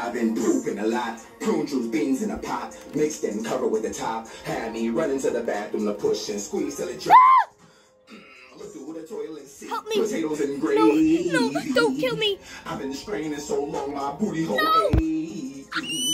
I've been pooping a lot. Prune juice, beans in a pot, mixed and covered with the top. Had me running to the bathroom to push and squeeze till it dropped. Look through the toilet seat. Help me. Potatoes and gravy. No, don't kill me. I've been straining so long, my booty hole aches.